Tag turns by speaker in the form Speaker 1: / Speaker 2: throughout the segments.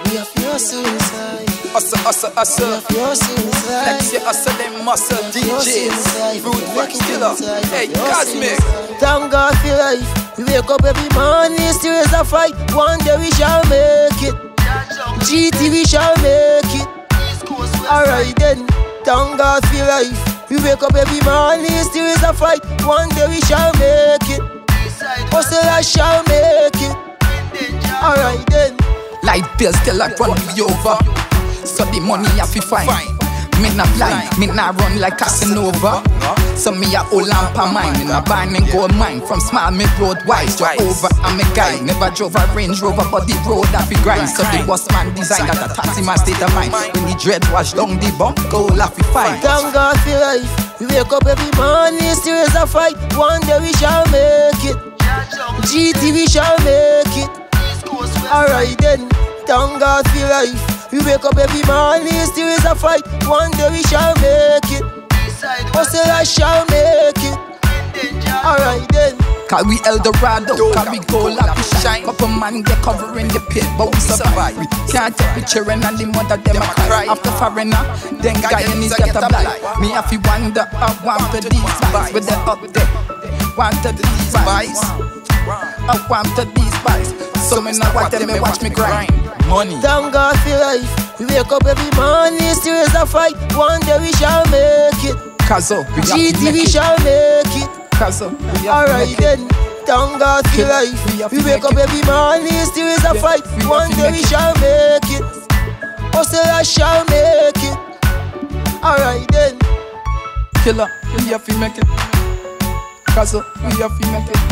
Speaker 1: We have to hustle inside.
Speaker 2: Hustle, hustle, hustle.
Speaker 1: We have to hustle inside.
Speaker 2: Flex your hustle them muscle. DJs, Rude Wax Killer. Hey, Cosmic.
Speaker 1: Thank God for life. We wake up every morning, still raise a fight. One day we shall make it. GT we shall make it. Alright then, thank God for life. We wake up every morning, still raise a fight. One day we shall make it. Hustle I shall make it. Alright then.
Speaker 2: Light bills till I run me over. So the money I fi find. Me not blind, me not run like Casanova. So me a hold on pa mine. In a barn and gold mine. From small me road wise. Drive over I'm a guy. Never drove a Range Rover but the road I fi grind. So the boss man design that a taxi man state of mind. When the dread wash down the bump, go I fi find.
Speaker 1: Thank God for life. We wake up every morning, still raise a fight. One day we shall make it. GT we shall make it. Alright then, thank God for life. We wake up every morning, still raise a fight. One day we shall make it. Hustle I shall make it. Alright then.
Speaker 2: Cause we Eldorado, cause we go like we shine. Couple man get covering the pit, but we survive. We can't take the children and the mother them a cry. After foreigner, then Guyanese get a blight. Me have to wonder, I want to these boys. With the up there, want to these boys. I want to these boys. So me not watch them, me watch me grind. Money.
Speaker 1: Thank God for life. We wake up every morning, still raise a fight. One day we shall make it.
Speaker 2: Cause we
Speaker 1: GT we shall make it. Alright then, thank God for life. We wake up every morning, still raise a fight. One day we shall make it. Hustle I shall make it. Alright then.
Speaker 2: Killer, we have to make it. Cause we have to make it.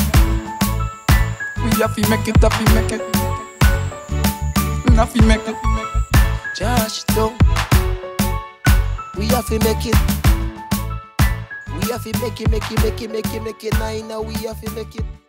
Speaker 2: We have to make it, have to make it. We have to make it.
Speaker 1: Josh, though. We have to make it. We have to make it. Now we have to make it.